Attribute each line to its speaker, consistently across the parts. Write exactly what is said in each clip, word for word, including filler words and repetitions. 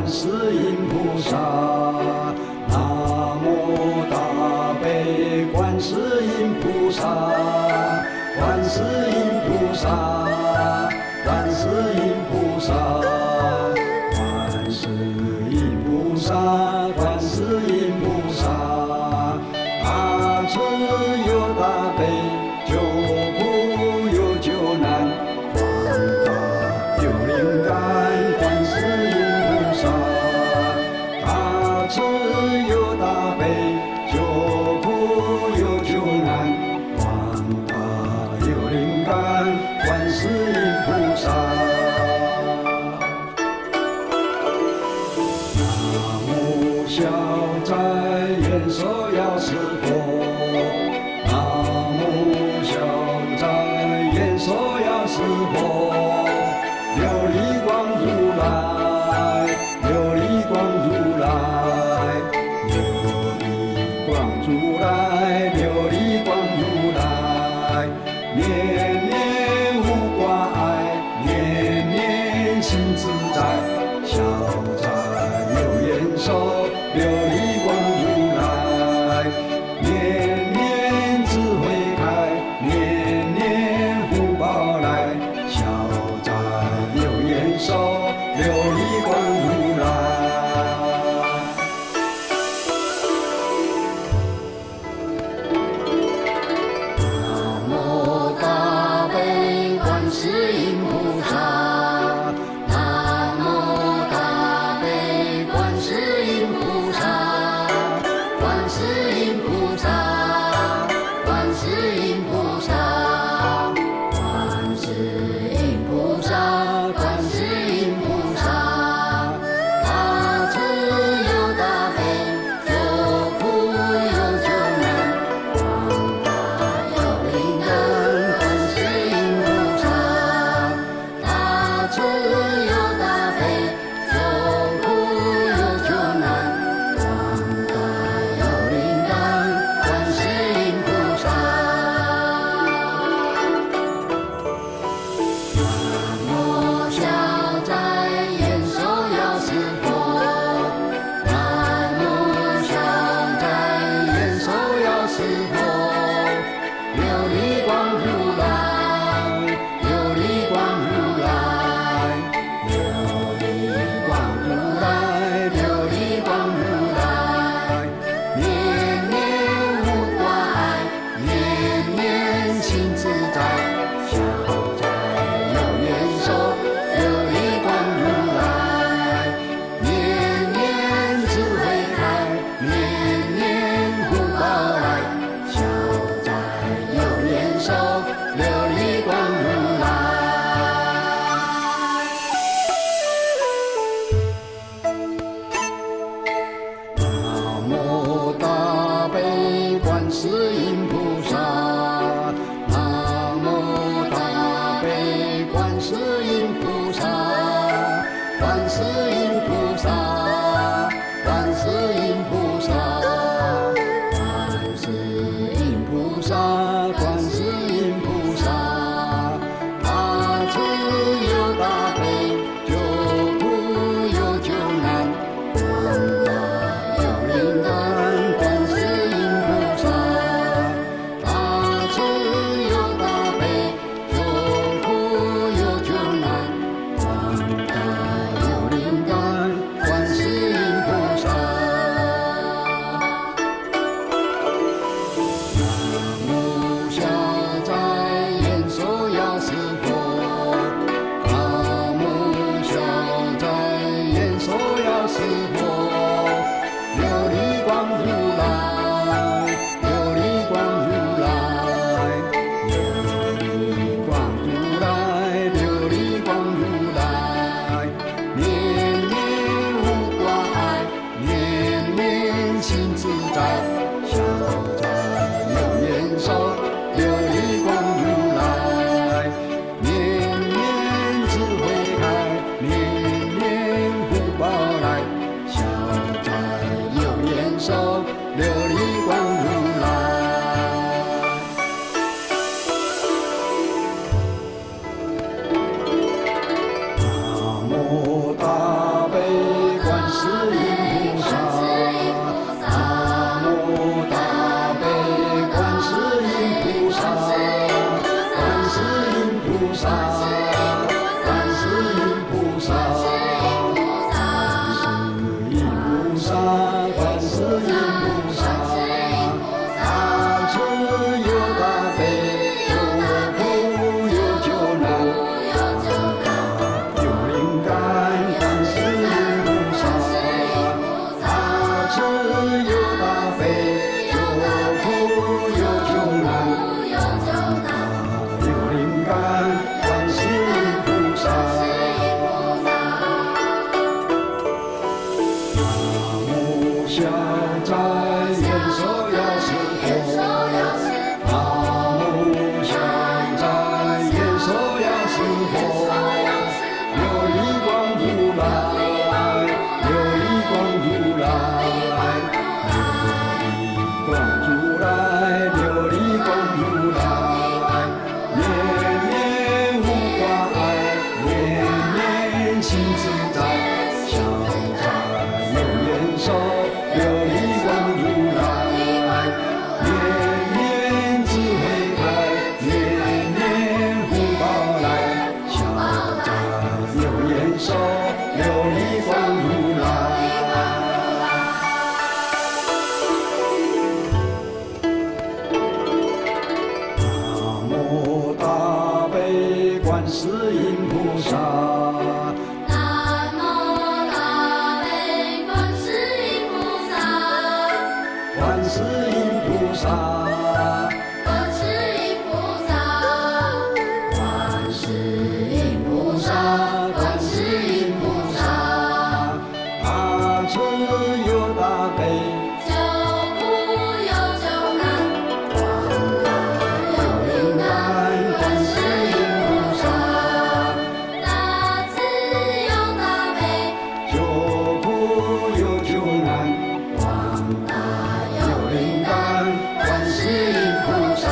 Speaker 1: 世音菩萨，南无大悲观世音菩萨，观世音菩萨，观世音菩萨，观世音菩萨，观世音菩萨，大慈有大悲，救苦有救难，广大有灵感，观世音菩萨，大慈有大悲，救苦有救难，广大有灵感，观世音菩萨。南无消灾延寿药师佛，南无消灾延寿药师佛，琉璃光如来，琉璃光如来，琉璃光如来，琉璃光如来，念念无挂碍，念念心自在，消灾有延寿，琉璃光如来，念念智慧开，念念福报来，消灾有延寿，琉璃光如来。
Speaker 2: 南无大悲观世音菩萨，南无大悲观世音菩萨，观世音菩萨，观世音菩萨，观世音菩萨，观世音菩萨，大慈有大悲，救苦有救难，广大有灵感，观世音菩萨，
Speaker 1: 观世音菩萨。
Speaker 2: 南无大悲观世音菩萨，
Speaker 1: 观世音菩萨，
Speaker 2: 观世音菩萨，观世音菩萨，观世音菩萨，
Speaker 1: 大慈又大悲，
Speaker 2: 救苦又救难，广大又灵感，观世音菩萨，大慈又大悲，
Speaker 1: 救苦又救难，
Speaker 2: 广大又灵感，观世音菩萨。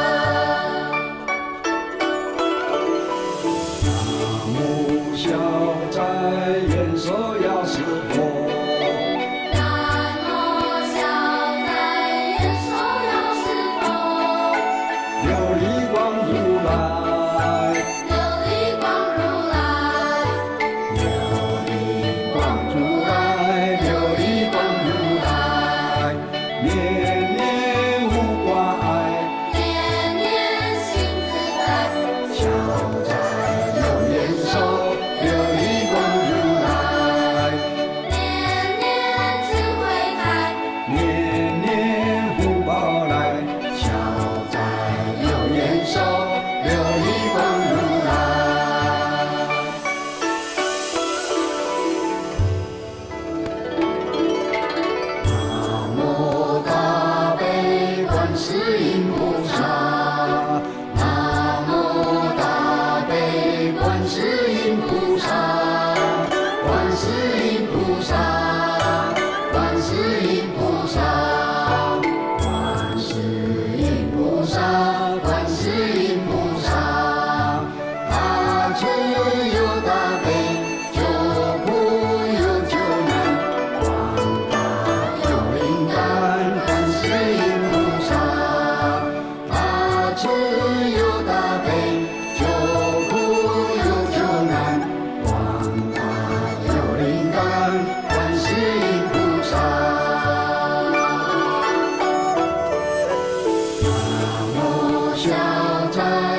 Speaker 1: 南无消灾延寿药师佛。
Speaker 2: 南无消灾延寿药师佛，
Speaker 1: 琉璃光如来，
Speaker 2: 琉璃光如来，
Speaker 1: 琉璃光如来，琉璃光如来，年年无挂碍，
Speaker 2: 年年心自在，
Speaker 1: 消灾有延寿，琉璃光如来，
Speaker 2: 年年智慧开，
Speaker 1: 年年福报来，消灾有延寿，琉璃光如来。
Speaker 2: 南无大悲观世音菩萨，南无大悲观世音菩萨，观世音菩萨，观世音菩萨，观世音菩萨，观世音菩萨，大慈又大悲，救苦又救难，广大又灵感，观世音菩萨，大慈又大悲，救苦又救难，广大又灵感，观世音菩萨。南无消灾